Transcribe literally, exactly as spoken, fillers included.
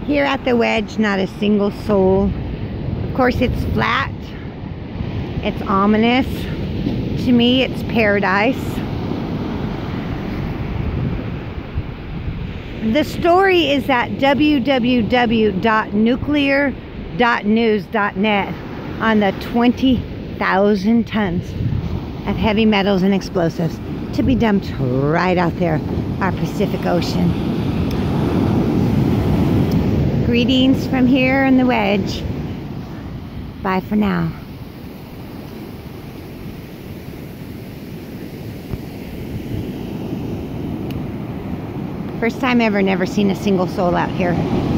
Here at the Wedge, not a single soul. Of course, it's flat. It's ominous. To me, it's paradise. The story is at w w w dot nuclear dot news dot net on the twenty thousand tons of heavy metals and explosives to be dumped right out there, our Pacific Ocean. Greetings from here in the Wedge. Bye for now. First time ever, never seen a single soul out here.